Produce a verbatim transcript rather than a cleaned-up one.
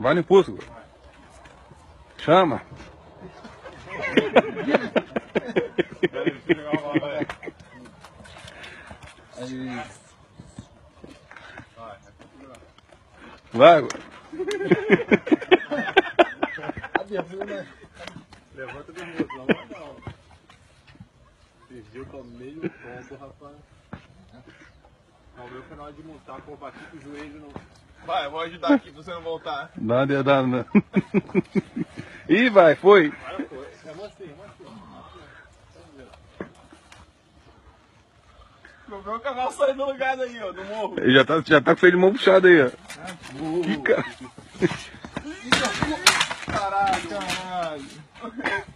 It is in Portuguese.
Vai no impulso. Chama. Vai agora. Levanta do moço, não vai não. Perdeu com meio ponto, rapaz. O meu foi na hora de montar, pô, bati com o joelho no... Vai, eu vou ajudar aqui pra você não voltar. Dá uma dedada, não. Ih, vai, foi. Agora foi. É você, é você. Meu meu cavalo saiu do lugar daí, ó, do morro. Ele já tá, já tá com o freio de mão puxado aí, ó. Que cara. Caralho, caralho.